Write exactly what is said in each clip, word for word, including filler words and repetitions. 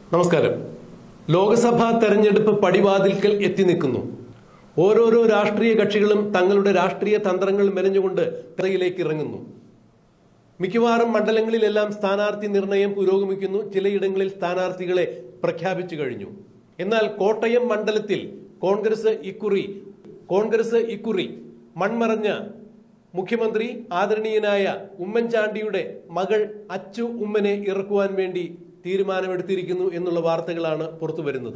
നമസ്കാരം. ലോക്സഭാ തെരഞ്ഞെടുപ്പ് പടിവാതിൽക്കൽ എത്തി നിൽക്കുന്നു. ഓരോരോ രാഷ്ട്രീയ കക്ഷികളും തങ്ങളുടെ രാഷ്ട്രീയ തന്ത്രങ്ങൾ മെനഞ്ഞുകൊണ്ട് തിരയിലേക്ക് ഇറങ്ങുന്നു. മിക്കവാറും മണ്ഡലങ്ങളിലെല്ലാം സ്ഥാനാർത്ഥി നിർണയം പുരോഗമിക്കുന്നു. ചിലയിടങ്ങളിൽ സ്ഥാനാർത്ഥികളെ പ്രഖ്യാപിച്ചു കഴിഞ്ഞു. എന്നാൽ കോട്ടയം മണ്ഡലത്തിൽ കോൺഗ്രസ് ഇക്കുറി കോൺഗ്രസ് ഇക്കുറി മൺമറഞ്ഞ മുഖ്യമന്ത്രി ആദരണീയനായ ഉമ്മൻചാണ്ടിയുടെ മകൾ അച്ചു ഉമ്മനെ ഇറക്കുവാൻ വേണ്ടി തീരുമാനമെടുത്തിരിക്കുന്നു എന്നുള്ള വാർത്തകളാണ് പുറത്തു വരുന്നത്.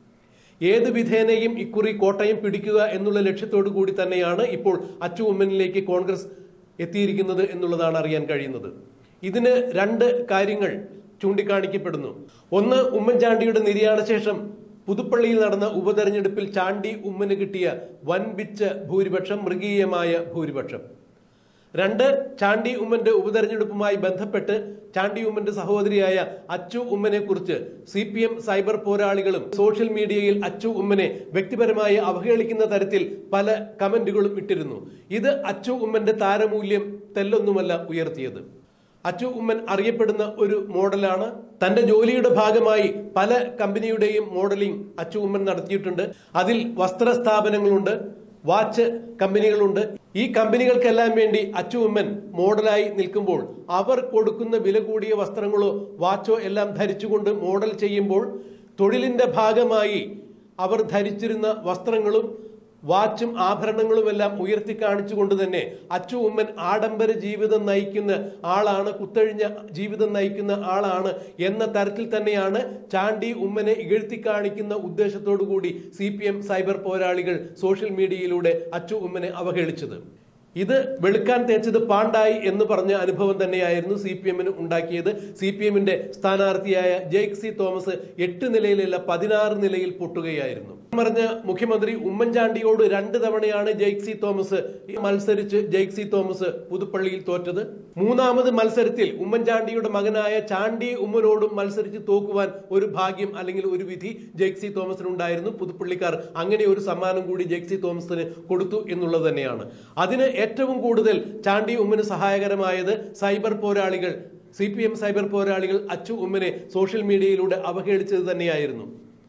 ഏത് വിധേനയും ഇക്കുറി കോട്ടയം പിടിക്കുക എന്നുള്ള ലക്ഷ്യത്തോടു കൂടി തന്നെയാണ് ഇപ്പോൾ അച്ചു ഉമ്മനിലേക്ക് കോൺഗ്രസ് എത്തിയിരിക്കുന്നത് എന്നുള്ളതാണ് അറിയാൻ കഴിയുന്നത്. ഇതിന് രണ്ട് കാര്യങ്ങൾ ചൂണ്ടിക്കാണിക്കപ്പെടുന്നു. ഒന്ന്, ഉമ്മൻചാണ്ടിയുടെ നിര്യാണശേഷം പുതുപ്പള്ളിയിൽ നടന്ന ഉപതെരഞ്ഞെടുപ്പിൽ ചാണ്ടി ഉമ്മന് കിട്ടിയ വൻപിച്ച ഭൂരിപക്ഷം, മൃഗീയമായ ഭൂരിപക്ഷം. രണ്ട്, ചാണ്ടി ഉമ്മന്റെ ഉപതെരഞ്ഞെടുപ്പുമായി ബന്ധപ്പെട്ട് ചാണ്ടി ഉമ്മന്റെ സഹോദരിയായ അച്ചു ഉമ്മനെ കുറിച്ച് സി പി എം സൈബർ പോരാളികളും സോഷ്യൽ മീഡിയയിൽ അച്ചു ഉമ്മനെ വ്യക്തിപരമായി അവഹേളിക്കുന്ന തരത്തിൽ പല കമന്റുകളും ഇട്ടിരുന്നു. ഇത് അച്ചു ഉമ്മന്റെ താരമൂല്യം തെല്ലൊന്നുമല്ല ഉയർത്തിയത്. അച്ചു ഉമ്മൻ അറിയപ്പെടുന്ന ഒരു മോഡലാണ്. തന്റെ ജോലിയുടെ ഭാഗമായി പല കമ്പനിയുടെയും മോഡലിംഗ് അച്ചു ഉമ്മൻ നടത്തിയിട്ടുണ്ട്. അതിൽ വസ്ത്ര സ്ഥാപനങ്ങളുണ്ട്, വാച്ച് കമ്പനികളുണ്ട്. ഈ കമ്പനികൾക്കെല്ലാം വേണ്ടി അച്ചു ഉമ്മൻ മോഡലായി നിൽക്കുമ്പോൾ അവർ കൊടുക്കുന്ന വില കൂടിയ വസ്ത്രങ്ങളോ വാച്ചോ എല്ലാം ധരിച്ചുകൊണ്ട് മോഡൽ ചെയ്യുമ്പോൾ തൊഴിലിന്റെ ഭാഗമായി അവർ ധരിച്ചിരുന്ന വസ്ത്രങ്ങളും വാച്ചും ആഭരണങ്ങളും എല്ലാം ഉയർത്തി കാണിച്ചുകൊണ്ട് തന്നെ അച്ചു ഉമ്മൻ ആഡംബര ജീവിതം നയിക്കുന്ന ആളാണ്, കുത്തഴിഞ്ഞ ജീവിതം നയിക്കുന്ന ആളാണ് എന്ന തരത്തിൽ തന്നെയാണ് ചാണ്ടി ഉമ്മനെ ഇകഴ്ത്തി കാണിക്കുന്ന ഉദ്ദേശത്തോടു കൂടി സി പി എം സൈബർ പോരാളികൾ സോഷ്യൽ മീഡിയയിലൂടെ അച്ചു ഉമ്മനെ അവഹേളിച്ചത്. ഇത് വെളുക്കാൻ തേച്ചത് പാണ്ടായി എന്ന് പറഞ്ഞ അനുഭവം തന്നെയായിരുന്നു സി പി എമ്മിന് ഉണ്ടാക്കിയത്. സി പി എമ്മിന്റെ സ്ഥാനാർത്ഥിയായ ജെയ്ക് സി തോമസ് എട്ട് നിലയിലല്ല പതിനാറ് നിലയിൽ പൊട്ടുകയായിരുന്നു. പറഞ്ഞ മുഖ്യമന്ത്രി ഉമ്മൻചാണ്ടിയോട് രണ്ട് തവണയാണ് ജെയ്ക് സി തോമസ് മത്സരിച്ച് ജെയ്ക് സി തോമസ് പുതുപ്പള്ളിയിൽ തോറ്റത്. മൂന്നാമത് മത്സരത്തിൽ ഉമ്മൻചാണ്ടിയുടെ മകനായ ചാണ്ടി ഉമ്മനോടും മത്സരിച്ച് തോക്കുവാൻ ഒരു ഭാഗ്യം അല്ലെങ്കിൽ ഒരു വിധി ജെയ്ക് സി തോമസിനുണ്ടായിരുന്നു. പുതുപ്പള്ളിക്കാർ അങ്ങനെ ഒരു സമ്മാനം കൂടി ജെയ്ക് സി തോമസിന് കൊടുത്തു എന്നുള്ളത് തന്നെയാണ്. അതിന് ഏറ്റവും കൂടുതൽ ചാണ്ടി ഉമ്മന് സഹായകരമായത് സൈബർ പോരാളികൾ, സി പി എം സൈബർ പോരാളികൾ അച്ചു ഉമ്മനെ സോഷ്യൽ മീഡിയയിലൂടെ അവഹേളിച്ചത് തന്നെയായിരുന്നു.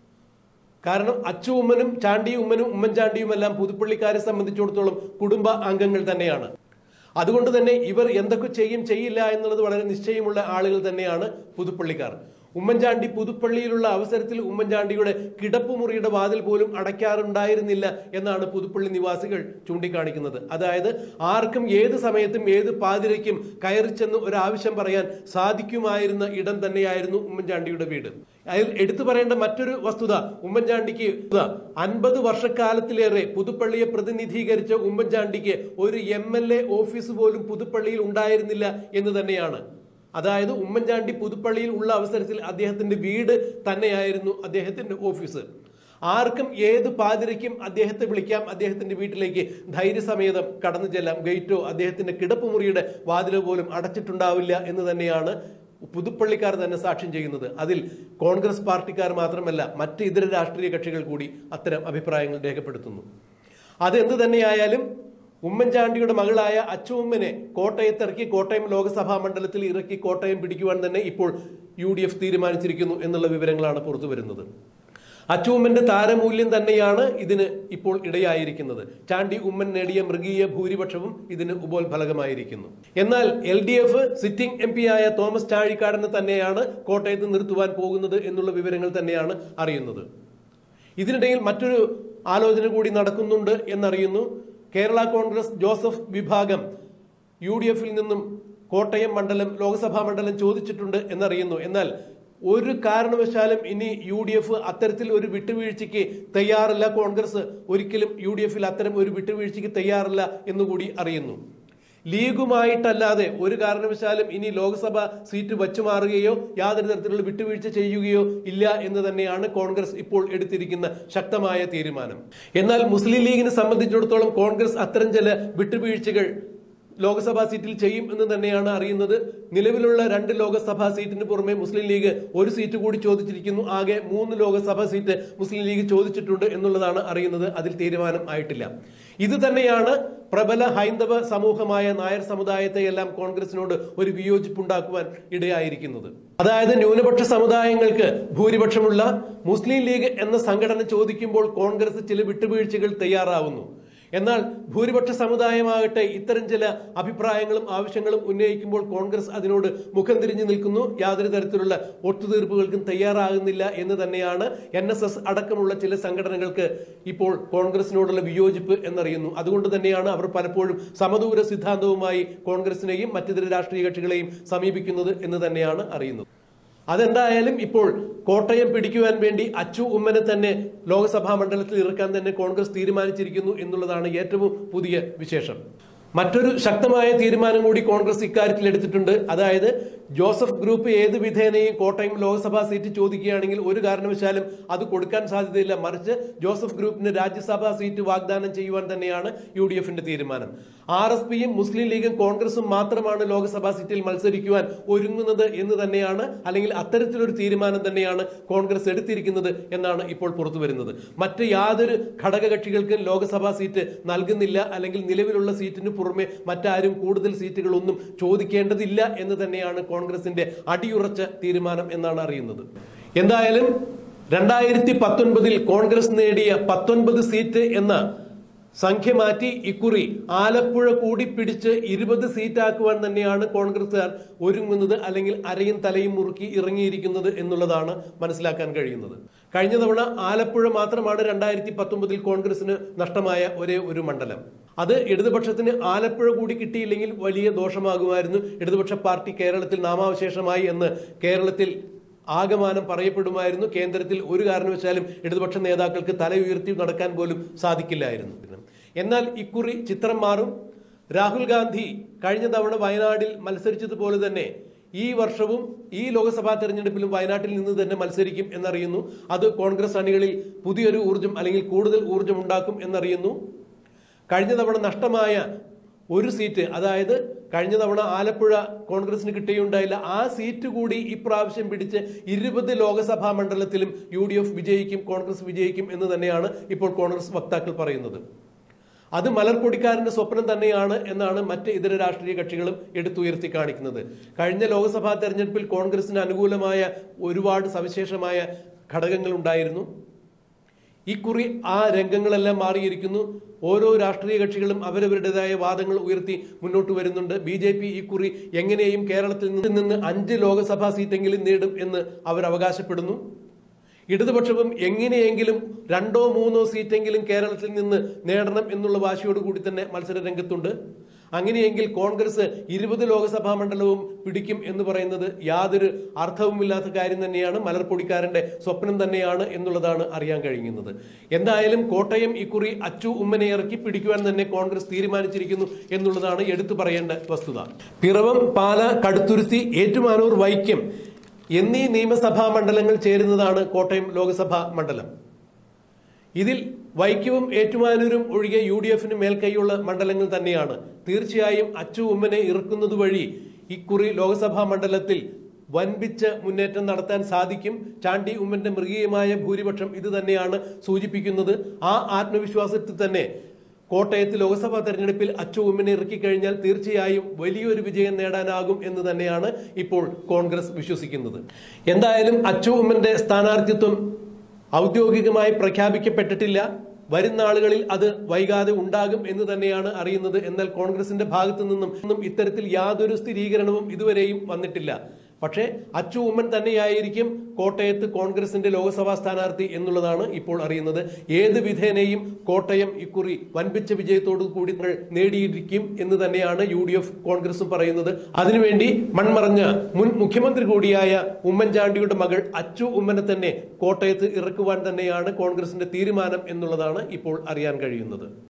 കാരണം അച്ചു ഉമ്മനും ചാണ്ടി ഉമ്മനും ഉമ്മൻചാണ്ടിയും എല്ലാം പുതുപ്പള്ളിക്കാരെ സംബന്ധിച്ചിടത്തോളം കുടുംബ അംഗങ്ങൾ തന്നെയാണ്. അതുകൊണ്ട് തന്നെ ഇവർ എന്തൊക്കെ ചെയ്യും ചെയ്യില്ല എന്നുള്ളത് വളരെ നിശ്ചയമുള്ള ആളുകൾ തന്നെയാണ് പുതുപ്പള്ളിക്കാർ. ഉമ്മൻചാണ്ടി പുതുപ്പള്ളിയിലുള്ള അവസരത്തിൽ ഉമ്മൻചാണ്ടിയുടെ കിടപ്പുമുറിയുടെ വാതിൽ പോലും അടയ്ക്കാറുണ്ടായിരുന്നില്ല എന്നാണ് പുതുപ്പള്ളി നിവാസികൾ ചൂണ്ടിക്കാണിക്കുന്നത്. അതായത് ആർക്കും ഏത് സമയത്തും ഏത് പാതിരയ്ക്കും കയറി ചെന്ന് ഒരാവശ്യം പറയാൻ സാധിക്കുമായിരുന്ന ഇടം തന്നെയായിരുന്നു ഉമ്മൻചാണ്ടിയുടെ വീട്. അതിൽ എടുത്തു പറയേണ്ട മറ്റൊരു വസ്തുത, ഉമ്മൻചാണ്ടിക്ക് അൻപത് വർഷക്കാലത്തിലേറെ പുതുപ്പള്ളിയെ പ്രതിനിധീകരിച്ച ഉമ്മൻചാണ്ടിക്ക് ഒരു എം എൽ എ ഓഫീസ് പോലും പുതുപ്പള്ളിയിൽ ഉണ്ടായിരുന്നില്ല എന്ന് തന്നെയാണ്. അതായത് ഉമ്മൻചാണ്ടി പുതുപ്പള്ളിയിൽ ഉള്ള അവസരത്തിൽ അദ്ദേഹത്തിന്റെ വീട് തന്നെയായിരുന്നു അദ്ദേഹത്തിന്റെ ഓഫീസ്. ആർക്കും ഏത് പാതിരയ്ക്കും അദ്ദേഹത്തെ വിളിക്കാം, അദ്ദേഹത്തിന്റെ വീട്ടിലേക്ക് ധൈര്യസമേതം കടന്നു ചെല്ലാം. ഗേറ്റോ അദ്ദേഹത്തിന്റെ കിടപ്പുമുറിയുടെ വാതിലോ പോലും അടച്ചിട്ടുണ്ടാവില്ല എന്ന് തന്നെയാണ് പുതുപ്പള്ളിക്കാർ തന്നെ സാക്ഷ്യം ചെയ്യുന്നത്. അതിൽ കോൺഗ്രസ് പാർട്ടിക്കാർ മാത്രമല്ല മറ്റ് ഇതര രാഷ്ട്രീയ കക്ഷികൾ കൂടി അത്തരം അഭിപ്രായങ്ങൾ രേഖപ്പെടുത്തുന്നു. അതെന്ത് തന്നെയായാലും ഉമ്മൻചാണ്ടിയുടെ മകളായ അച്ചു ഉമ്മനെ കോട്ടയത്തിറക്കി കോട്ടയം ലോക്സഭാ മണ്ഡലത്തിൽ ഇറക്കി കോട്ടയം പിടിക്കുവാൻ തന്നെ ഇപ്പോൾ യു ഡി എഫ് തീരുമാനിച്ചിരിക്കുന്നു എന്നുള്ള വിവരങ്ങളാണ് പുറത്തു വരുന്നത്. അച്ചു ഉമ്മന്റെ താരമൂല്യം തന്നെയാണ് ഇതിന് ഇപ്പോൾ ഇടയായിരിക്കുന്നത്. ചാണ്ടി ഉമ്മൻ നേടിയ മൃഗീയ ഭൂരിപക്ഷവും ഇതിന് ഉപോത്ഫലകമായിരിക്കുന്നു. എന്നാൽ L D F sitting M P ആയ തോമസ് ചാഴിക്കാടനെ തന്നെയാണ് കോട്ടയത്ത് നിർത്തുവാൻ പോകുന്നത് എന്നുള്ള വിവരങ്ങൾ തന്നെയാണ് അറിയുന്നത്. ഇതിനിടയിൽ മറ്റൊരു ആലോചന കൂടി നടക്കുന്നുണ്ട് എന്നറിയുന്നു. കേരള കോൺഗ്രസ് ജോസഫ് വിഭാഗം യു ഡി എഫിൽ നിന്നും കോട്ടയം മണ്ഡലം ലോക്സഭാ മണ്ഡലം ചോദിച്ചിട്ടുണ്ട് എന്നറിയുന്നു. എന്നാൽ ഒരു കാരണവശാലും ഇനി യു ഡി എഫ് അത്തരത്തിൽ ഒരു വിട്ടുവീഴ്ചയ്ക്ക് തയ്യാറല്ല. കോൺഗ്രസ് ഒരിക്കലും യു ഡി എഫിൽ അത്തരം ഒരു വിട്ടുവീഴ്ചയ്ക്ക് തയ്യാറല്ല എന്നുകൂടി അറിയുന്നു. ലീഗുമായിട്ടല്ലാതെ ഒരു കാരണവശാലും ഇനി ലോക്സഭ സീറ്റ് വച്ചുമാറുകയോ യാതൊരു തരത്തിലുള്ള വിട്ടുവീഴ്ച ചെയ്യുകയോ ഇല്ല എന്ന് തന്നെയാണ് കോൺഗ്രസ് ഇപ്പോൾ എടുത്തിരിക്കുന്ന ശക്തമായ തീരുമാനം. എന്നാൽ മുസ്ലിം ലീഗിനെ സംബന്ധിച്ചിടത്തോളം കോൺഗ്രസ് അത്തരം ചില വിട്ടുവീഴ്ചകൾ ലോക്സഭാ സീറ്റിൽ ചെയ്യും എന്ന് തന്നെയാണ് അറിയുന്നത്. നിലവിലുള്ള രണ്ട് ലോക്സഭാ സീറ്റിന് പുറമെ മുസ്ലിം ലീഗ് ഒരു സീറ്റ് കൂടി ചോദിച്ചിരിക്കുന്നു. ആകെ മൂന്ന് ലോക്സഭാ സീറ്റ് മുസ്ലിം ലീഗ് ചോദിച്ചിട്ടുണ്ട് എന്നുള്ളതാണ് അറിയുന്നത്. അതിൽ തീരുമാനം ആയിട്ടില്ല. ഇത് തന്നെയാണ് പ്രബല ഹൈന്ദവ സമൂഹമായ നായർ സമുദായത്തെ എല്ലാം കോൺഗ്രസിനോട് ഒരു വിയോജിപ്പുണ്ടാക്കുവാൻ ഇടയായിരിക്കുന്നത്. അതായത് ന്യൂനപക്ഷ സമുദായങ്ങൾക്ക് ഭൂരിപക്ഷമുള്ള മുസ്ലിം ലീഗ് എന്ന സംഘടന ചോദിക്കുമ്പോൾ കോൺഗ്രസ് ചില വിട്ടുവീഴ്ചകൾ തയ്യാറാവുന്നു. എന്നാൽ ഭൂരിപക്ഷ സമുദായമാകട്ടെ ഇത്തരം ചില അഭിപ്രായങ്ങളും ആവശ്യങ്ങളും ഉന്നയിക്കുമ്പോൾ കോൺഗ്രസ് അതിനോട് മുഖം തിരിഞ്ഞു നിൽക്കുന്നു. യാതൊരു തരത്തിലുള്ള ഒത്തുതീർപ്പുകൾക്കും തയ്യാറാകുന്നില്ല എന്ന് തന്നെയാണ് എൻ എസ് എസ് അടക്കമുള്ള ചില സംഘടനകൾക്ക് ഇപ്പോൾ കോൺഗ്രസിനോടുള്ള വിയോജിപ്പ് എന്നറിയുന്നു. അതുകൊണ്ട് തന്നെയാണ് അവർ പലപ്പോഴും സമദൂര സിദ്ധാന്തവുമായി കോൺഗ്രസിനെയും മറ്റിതര രാഷ്ട്രീയ കക്ഷികളെയും സമീപിക്കുന്നത് എന്ന് തന്നെയാണ് അറിയുന്നത്. അതെന്തായാലും ഇപ്പോൾ കോട്ടയം പിടിക്കുവാൻ വേണ്ടി അച്ചു ഉമ്മനെ തന്നെ ലോക്സഭാ മണ്ഡലത്തിൽ ഇറക്കാൻ തന്നെ കോൺഗ്രസ് തീരുമാനിച്ചിരിക്കുന്നു എന്നുള്ളതാണ് ഏറ്റവും പുതിയ വിശേഷം. മറ്റൊരു ശക്തമായ തീരുമാനം കൂടി കോൺഗ്രസ് ഇക്കാര്യത്തിൽ എടുത്തിട്ടുണ്ട്. അതായത് ജോസഫ് ഗ്രൂപ്പ് ഏത് വിധേനയും കോട്ടയം ലോക്സഭാ സീറ്റ് ചോദിക്കുകയാണെങ്കിൽ ഒരു കാരണവശാലും അത് കൊടുക്കാൻ സാധ്യതയില്ല. മറിച്ച് ജോസഫ് ഗ്രൂപ്പിന് രാജ്യസഭാ സീറ്റ് വാഗ്ദാനം ചെയ്യുവാൻ തന്നെയാണ് യു ഡി എഫിന്റെ തീരുമാനം. ആർ എസ് പിയും മുസ്ലിം ലീഗും കോൺഗ്രസും മാത്രമാണ് ലോക്സഭാ സീറ്റിൽ മത്സരിക്കുവാൻ ഒരുങ്ങുന്നത് എന്ന് തന്നെയാണ്, അല്ലെങ്കിൽ അത്തരത്തിലൊരു തീരുമാനം തന്നെയാണ് കോൺഗ്രസ് എടുത്തിരിക്കുന്നത് എന്നാണ് ഇപ്പോൾ പുറത്തു വരുന്നത്. മറ്റ് യാതൊരു ഘടകകക്ഷികൾക്കും ലോക്സഭാ സീറ്റ് നൽകുന്നില്ല, അല്ലെങ്കിൽ നിലവിലുള്ള സീറ്റിന് പുറമെ മറ്റാരും കൂടുതൽ സീറ്റുകളൊന്നും ചോദിക്കേണ്ടതില്ല എന്ന് തന്നെയാണ് കോൺഗ്രസിന്റെ അടിയുറച്ച തീരുമാനം എന്നാണ് അറിയുന്നത്. എന്തായാലും രണ്ടായിരത്തി പത്തൊൻപതിൽ കോൺഗ്രസ് നേടിയ പത്തൊൻപത് സീറ്റ് എന്ന സംഖ്യ മാറ്റി ഇക്കുറി ആലപ്പുഴ കൂടി പിടിച്ച് ഇരുപത് സീറ്റാക്കുവാൻ തന്നെയാണ് കോൺഗ്രസുകാർ ഒരുങ്ങുന്നത്, അല്ലെങ്കിൽ അരയും തലയും മുറുക്കി ഇറങ്ങിയിരിക്കുന്നത് എന്നുള്ളതാണ് മനസ്സിലാക്കാൻ കഴിയുന്നത്. കഴിഞ്ഞ തവണ ആലപ്പുഴ മാത്രമാണ് രണ്ടായിരത്തി പത്തൊമ്പതിൽ കോൺഗ്രസിന് നഷ്ടമായ ഒരേ ഒരു മണ്ഡലം. അത് ഇടതുപക്ഷത്തിന് ആലപ്പുഴ കൂടി കിട്ടിയില്ലെങ്കിൽ വലിയ ദോഷമാകുമായിരുന്നു. ഇടതുപക്ഷ പാർട്ടി കേരളത്തിൽ നാമാവശേഷമായി എന്ന് കേരളത്തിൽ ആകമാനം പറയപ്പെടുമായിരുന്നു. കേന്ദ്രത്തിൽ ഒരു കാരണവശാലും ഇടതുപക്ഷ നേതാക്കൾക്ക് തല ഉയർത്തി നടക്കാൻ പോലും സാധിക്കില്ലായിരുന്നു. എന്നാൽ ഇക്കുറി ചിത്രം മാറും. രാഹുൽ ഗാന്ധി കഴിഞ്ഞ തവണ വയനാടിൽ മത്സരിച്ചതുപോലെ തന്നെ ഈ വർഷവും ഈ ലോക്സഭാ തെരഞ്ഞെടുപ്പിലും വയനാട്ടിൽ നിന്ന് തന്നെ മത്സരിക്കും എന്നറിയുന്നു. അത് കോൺഗ്രസ് അണികളിൽ പുതിയൊരു ഊർജം, അല്ലെങ്കിൽ കൂടുതൽ ഊർജം ഉണ്ടാക്കും എന്നറിയുന്നു. കഴിഞ്ഞ തവണ നഷ്ടമായ ഒരു സീറ്റ്, അതായത് കഴിഞ്ഞ തവണ ആലപ്പുഴ കോൺഗ്രസിന് കിട്ടുകയുണ്ടായില്ല, ആ സീറ്റ് കൂടി ഇപ്രാവശ്യം പിടിച്ച് ഇരുപത് ലോക്സഭാ മണ്ഡലത്തിലും യു ഡി എഫ് വിജയിക്കും, കോൺഗ്രസ് വിജയിക്കും എന്ന് തന്നെയാണ് ഇപ്പോൾ കോൺഗ്രസ് വക്താക്കൾ പറയുന്നത്. അത് മലർപ്പൊടിക്കാരന്റെ സ്വപ്നം തന്നെയാണ് എന്നാണ് മറ്റ് ഇതര രാഷ്ട്രീയ കക്ഷികളും എടുത്തുയർത്തി കാണിക്കുന്നത്. കഴിഞ്ഞ ലോക്സഭാ തെരഞ്ഞെടുപ്പിൽ കോൺഗ്രസിന് അനുകൂലമായ ഒരുപാട് സവിശേഷമായ ഘടകങ്ങൾ ഉണ്ടായിരുന്നു. ഇക്കുറി ആ രംഗങ്ങളെല്ലാം മാറിയിരിക്കുന്നു. ഓരോ രാഷ്ട്രീയ കക്ഷികളും അവരവരുടേതായ വാദങ്ങൾ ഉയർത്തി മുന്നോട്ട് വരുന്നുണ്ട്. ബി ജെ പി ഇക്കുറി എങ്ങനെയും കേരളത്തിൽ നിന്ന് അഞ്ച് ലോക്സഭാ സീറ്റെങ്കിലും നേടും എന്ന് അവർ അവകാശപ്പെടുന്നു. ഇടതുപക്ഷവും എങ്ങനെയെങ്കിലും രണ്ടോ മൂന്നോ സീറ്റെങ്കിലും കേരളത്തിൽ നിന്ന് നേടണം എന്നുള്ള വാശിയോടുകൂടി തന്നെ മത്സര രംഗത്തുണ്ട്. അങ്ങനെയെങ്കിൽ കോൺഗ്രസ് ഇരുപത് ലോക്സഭാ മണ്ഡലവും പിടിക്കും എന്ന് പറയുന്നത് യാതൊരു അർത്ഥവുമില്ലാത്ത കാര്യം തന്നെയാണ്, മലർപ്പൊടിക്കാരന്റെ സ്വപ്നം തന്നെയാണ് എന്നുള്ളതാണ് അറിയാൻ കഴിയുന്നത്. എന്തായാലും കോട്ടയം ഇക്കുറി അച്ചു ഉമ്മനെ ഇറക്കി പിടിക്കുവാൻ തന്നെ കോൺഗ്രസ് തീരുമാനിച്ചിരിക്കുന്നു എന്നുള്ളതാണ് എടുത്തു പറയേണ്ട വസ്തുത. പിറവം, പാല, കടുത്തുരുത്തി, ഏറ്റുമാനൂർ, വൈക്കം എന്നീ നിയമസഭാ മണ്ഡലങ്ങൾ ചേരുന്നതാണ് കോട്ടയം ലോക്സഭാ മണ്ഡലം. ഇതിൽ വൈക്കവും ഏറ്റുമാനൂരും ഒഴികെ യു ഡി എഫിന് മേൽക്കൈയുള്ള മണ്ഡലങ്ങൾ തന്നെയാണ്. തീർച്ചയായും അച്ചു ഉമ്മനെ ഇറക്കുന്നത് വഴി ഇക്കുറി ലോക്സഭാ മണ്ഡലത്തിൽ വൻപിച്ച മുന്നേറ്റം നടത്താൻ സാധിക്കും. ചാണ്ടി ഉമ്മന്റെ മൃഗീയമായ ഭൂരിപക്ഷം ഇത് തന്നെയാണ് സൂചിപ്പിക്കുന്നത്. ആ ആത്മവിശ്വാസത്തിൽ തന്നെ കോട്ടയത്ത് ലോക്സഭാ തെരഞ്ഞെടുപ്പിൽ അച്ചു ഉമ്മനെ ഇറക്കിക്കഴിഞ്ഞാൽ തീർച്ചയായും വലിയൊരു വിജയം നേടാനാകും എന്ന് തന്നെയാണ് ഇപ്പോൾ കോൺഗ്രസ് വിശ്വസിക്കുന്നത്. എന്തായാലും അച്ചു ഉമ്മന്റെ സ്ഥാനാർത്ഥിത്വം ഔദ്യോഗികമായി പ്രഖ്യാപിക്കപ്പെട്ടിട്ടില്ല. വരുന്ന ആളുകളിൽ അത് വൈകാതെ ഉണ്ടാകും എന്ന് തന്നെയാണ് അറിയുന്നത്. എന്നാൽ കോൺഗ്രസിന്റെ ഭാഗത്തു നിന്നും ഇത്തരത്തിൽ യാതൊരു സ്ഥിരീകരണവും ഇതുവരെയും വന്നിട്ടില്ല. പക്ഷേ അച്ചു ഉമ്മൻ തന്നെയായിരിക്കും കോട്ടയത്ത് കോൺഗ്രസിന്റെ ലോക്സഭാ സ്ഥാനാർത്ഥി എന്നുള്ളതാണ് ഇപ്പോൾ അറിയുന്നത്. ഏത് വിധേനയും കോട്ടയം ഇക്കുറി വൻപിച്ച വിജയത്തോടു കൂടി നേടിയിരിക്കും എന്ന് തന്നെയാണ് യു ഡി എഫ് കോൺഗ്രസും പറയുന്നത്. അതിനുവേണ്ടി മൺമറഞ്ഞ മുൻ മുഖ്യമന്ത്രി കൂടിയായ ഉമ്മൻചാണ്ടിയുടെ മകൾ അച്ചു ഉമ്മനെ തന്നെ കോട്ടയത്ത് ഇറക്കുവാൻ തന്നെയാണ് കോൺഗ്രസിന്റെ തീരുമാനം എന്നുള്ളതാണ് ഇപ്പോൾ അറിയാൻ കഴിയുന്നത്.